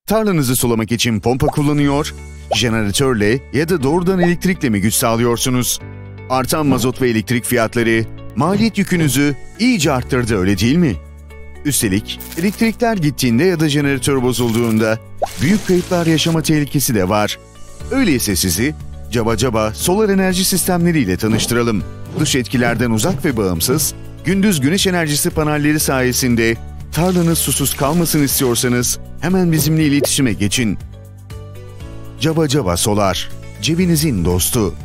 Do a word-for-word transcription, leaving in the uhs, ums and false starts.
Tarlanızı sulamak için pompa kullanıyor, jeneratörle ya da doğrudan elektrikle mi güç sağlıyorsunuz? Artan mazot ve elektrik fiyatları maliyet yükünüzü iyice arttırdı, öyle değil mi? Üstelik elektrikler gittiğinde ya da jeneratör bozulduğunda büyük kayıplar yaşama tehlikesi de var. Öyleyse sizi Caba Caba solar enerji sistemleriyle tanıştıralım. Dış etkilerden uzak ve bağımsız, gündüz güneş enerjisi panelleri sayesinde tarlanız susuz kalmasın istiyorsanız hemen bizimle iletişime geçin. Caba Caba Solar, cebinizin dostu.